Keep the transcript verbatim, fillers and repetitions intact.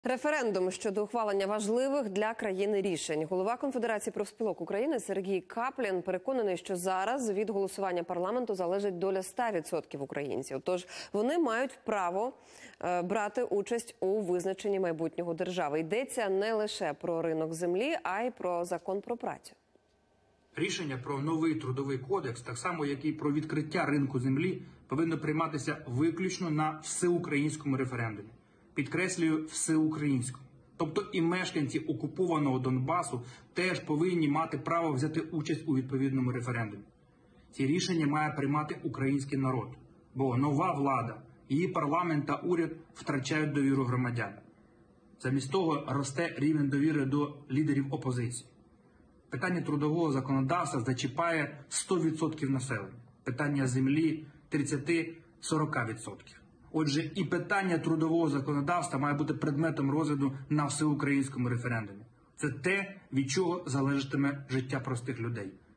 Референдум щодо ухвалення важливих для країни рішень. Голова Конфедерації профспілок України Сергій Каплін переконаний, що зараз від голосування парламенту залежить доля ста відсотків українців. Тож вони мають право е, брати участь у визначенні майбутнього держави. Йдеться не лише про ринок землі, а й про закон про працю. Рішення про новий трудовий кодекс, так само як і про відкриття ринку землі, повинно прийматися виключно на всеукраїнському референдумі. Підкреслюю, всеукраїнському. Тобто і мешканці окупованого Донбасу теж повинні мати право взяти участь у відповідному референдумі. Ці рішення має приймати український народ, бо нова влада, її парламент та уряд втрачають довіру громадян. Замість того росте рівень довіри до лідерів опозиції. Питання трудового законодавства зачіпає сто відсотків населення, питання землі – тридцять-сорок відсотків. Отже, і питання трудового законодавства має бути предметом розгляду на всеукраїнському референдумі. Це те, від чого залежатиме життя простих людей.